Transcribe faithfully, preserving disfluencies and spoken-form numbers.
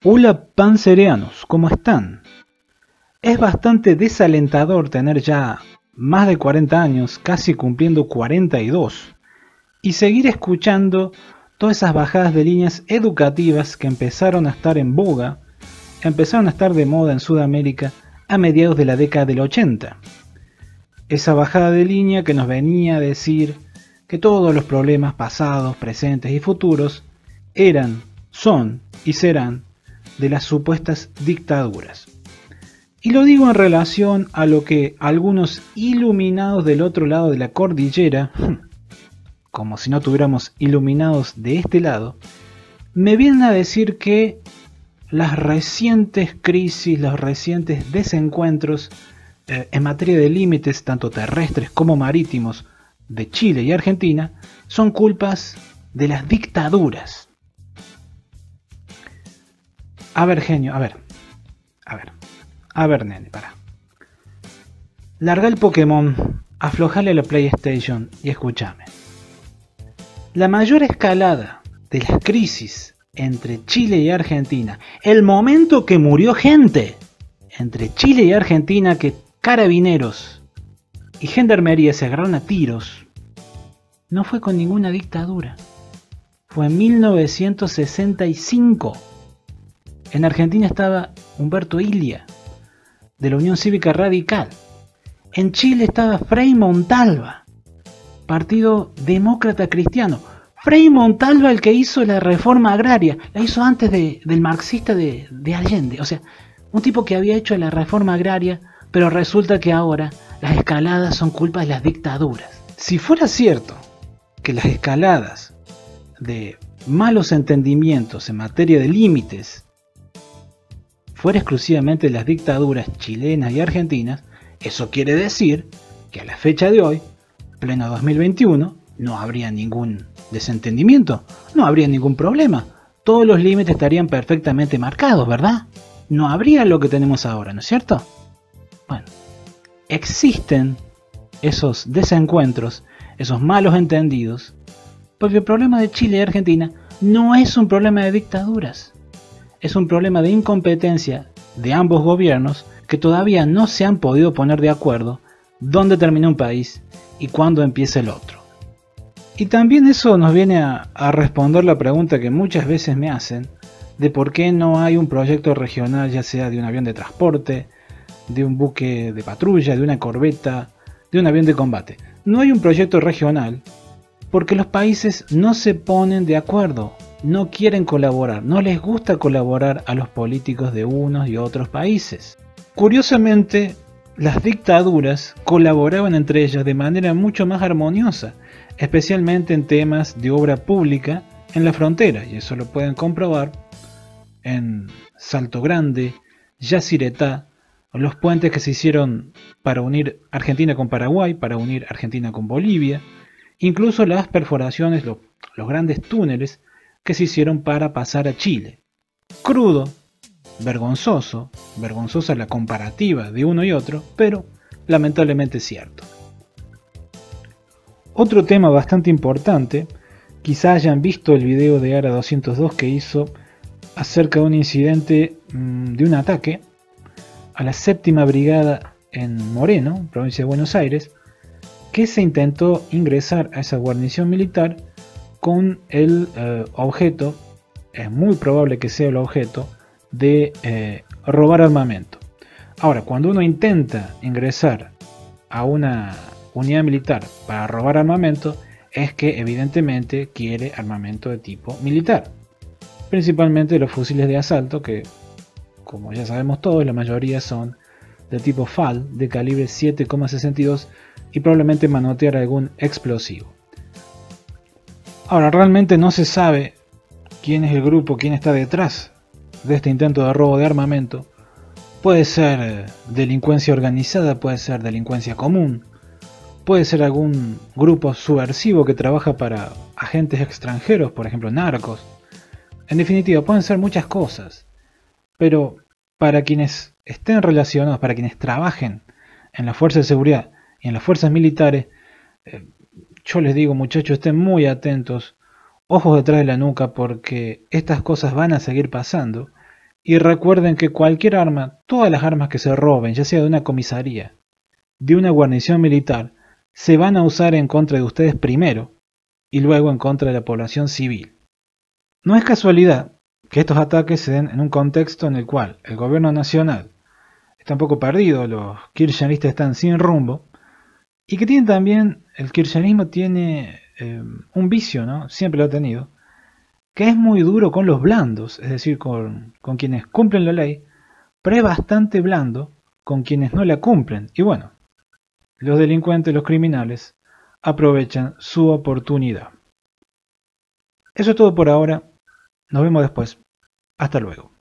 Hola pancereanos, ¿cómo están? Es bastante desalentador tener ya más de cuarenta años, casi cumpliendo cuarenta y dos, y seguir escuchando todas esas bajadas de líneas educativas que empezaron a estar en boga, empezaron a estar de moda en Sudamérica a mediados de la década del ochenta. Esa bajada de línea que nos venía a decir que todos los problemas pasados, presentes y futuros eran, son y serán de las supuestas dictaduras. Y lo digo en relación a lo que algunos iluminados del otro lado de la cordillera, como si no tuviéramos iluminados de este lado, me vienen a decir que las recientes crisis, los recientes desencuentros eh, en materia de límites tanto terrestres como marítimos de Chile y Argentina son culpas de las dictaduras. A ver, genio, a ver, a ver, a ver, nene, para. Larga el Pokémon, aflojale la PlayStation y escúchame. La mayor escalada de las crisis entre Chile y Argentina, el momento que murió gente entre Chile y Argentina, que carabineros y gendarmería se agarraron a tiros, no fue con ninguna dictadura, fue en mil novecientos sesenta y cinco. En Argentina estaba Humberto Ilia, de la Unión Cívica Radical. En Chile estaba Frei Montalva, Partido Demócrata Cristiano. Frei Montalva, el que hizo la reforma agraria, la hizo antes de, del marxista de, de Allende. O sea, un tipo que había hecho la reforma agraria, pero resulta que ahora las escaladas son culpa de las dictaduras. Si fuera cierto que las escaladas de malos entendimientos en materia de límites fuera exclusivamente de las dictaduras chilenas y argentinas, eso quiere decir que a la fecha de hoy, pleno dos mil veintiuno, no habría ningún desentendimiento, no habría ningún problema. Todos los límites estarían perfectamente marcados, ¿verdad? No habría lo que tenemos ahora, ¿no es cierto? Bueno, existen esos desencuentros, esos malos entendidos, porque el problema de Chile y Argentina no es un problema de dictaduras. Es un problema de incompetencia de ambos gobiernos que todavía no se han podido poner de acuerdo dónde termina un país y cuándo empieza el otro. Y también eso nos viene a, a responder la pregunta que muchas veces me hacen de por qué no hay un proyecto regional, ya sea de un avión de transporte, de un buque de patrulla, de una corbeta, de un avión de combate. No hay un proyecto regional porque los países no se ponen de acuerdo. No quieren colaborar, no les gusta colaborar a los políticos de unos y otros países. Curiosamente, las dictaduras colaboraban entre ellas de manera mucho más armoniosa, especialmente en temas de obra pública en la frontera, y eso lo pueden comprobar en Salto Grande, Yacyretá, los puentes que se hicieron para unir Argentina con Paraguay, para unir Argentina con Bolivia, incluso las perforaciones, los, los grandes túneles que se hicieron para pasar a Chile. Crudo, vergonzoso, vergonzosa la comparativa de uno y otro, pero lamentablemente cierto. Otro tema bastante importante, quizá hayan visto el video de Ara doscientos dos que hizo acerca de un incidente mmm, de un ataque a la séptima brigada en Moreno, provincia de Buenos Aires, que se intentó ingresar a esa guarnición militar con el eh, objeto, es muy probable que sea el objeto, de eh, robar armamento. Ahora, cuando uno intenta ingresar a una unidad militar para robar armamento, es que evidentemente quiere armamento de tipo militar. Principalmente los fusiles de asalto, que como ya sabemos todos, la mayoría son de tipo F A L, de calibre siete coma sesenta y dos, y probablemente manotear algún explosivo. Ahora, realmente no se sabe quién es el grupo, quién está detrás de este intento de robo de armamento. Puede ser delincuencia organizada, puede ser delincuencia común, puede ser algún grupo subversivo que trabaja para agentes extranjeros, por ejemplo narcos. En definitiva, pueden ser muchas cosas, pero para quienes estén relacionados, para quienes trabajen en las fuerzas de seguridad y en las fuerzas militares, eh, yo les digo, muchachos, estén muy atentos, ojos detrás de la nuca, porque estas cosas van a seguir pasando Y recuerden que cualquier arma, todas las armas que se roben, ya sea de una comisaría, de una guarnición militar, se van a usar en contra de ustedes primero y luego en contra de la población civil. No es casualidad que estos ataques se den en un contexto en el cual el gobierno nacional está un poco perdido, los kirchneristas están sin rumbo, y que tienen también, el kirchnerismo tiene eh, un vicio, ¿no? Siempre lo ha tenido, que es muy duro con los blandos, es decir, con, con quienes cumplen la ley, pero es bastante blando con quienes no la cumplen. Y bueno, los delincuentes, los criminales, aprovechan su oportunidad. Eso es todo por ahora. Nos vemos después. Hasta luego.